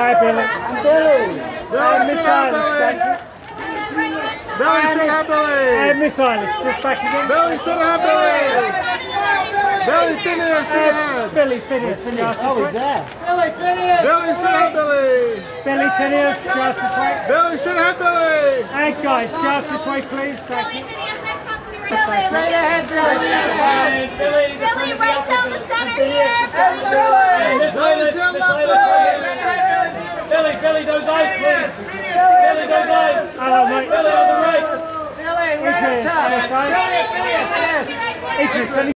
Billy. Miss Eilish, thank you. Billy should have Billy. Miss Eilish, just back again. Billy should have Billy. Billy Phineas should have. Billy Phineas, and Justice Who's that? Billy should have Billy. Billy Phineas, Justice Way. Billy should have Billy. And guys, Justice Way, please, thank you. Billy, right ahead, Billy, right down the center here. Billy should have Billy. Billy, those eyes, please. Billy, those eyes. Hello, mate. Billy, on the right. Billy, right up top. Idris,